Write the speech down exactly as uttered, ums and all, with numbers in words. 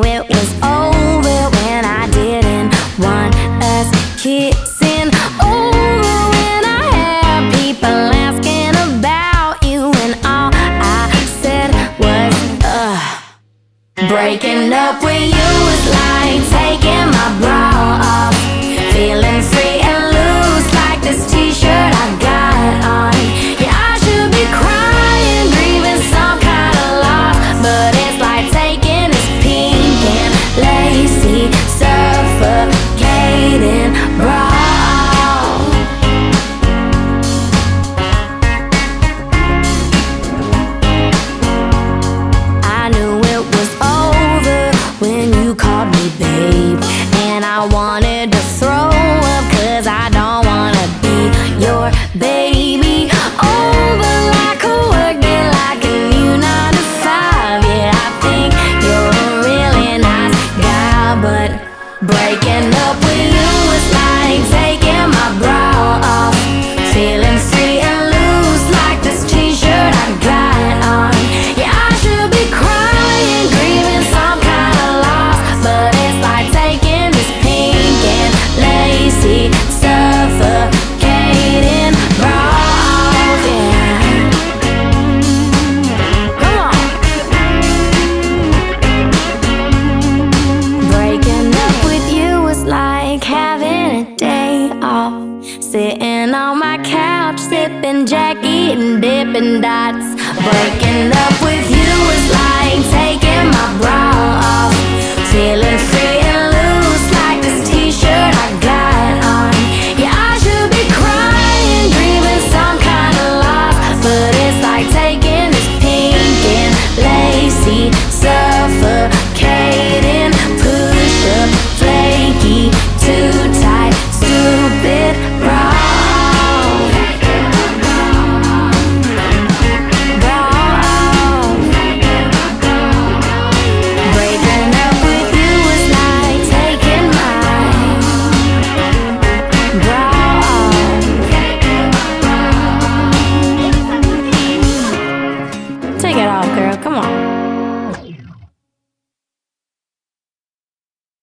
it was over when I didn't want us kissing. Over when I had people asking about you, and all I said was, ugh. Breaking up with you was like taking my bra off, feeling free and loose like this t-shirt I got on. Yeah, I should be crying, grieving some kind of loss, but it's like taking this pink and lacy, suffocating bra off. I knew it was over when you called me babe, and I wanted to throw up, cause I don't wanna be your baby. Over like a work day, like a new nine to five. Yeah, I think you're a really nice guy, but breaking up with you was like taking my bra off, feeling free and loose like this t-shirt I got on. Yeah, I should be crying, grieving some kind of loss, but it's like taking this pink and lacy, suffocating bra off. Yeah, come on. Breaking up with you was like having a day off, sitting on my couch, sipping Jackie and dipping dots. Breaking up with you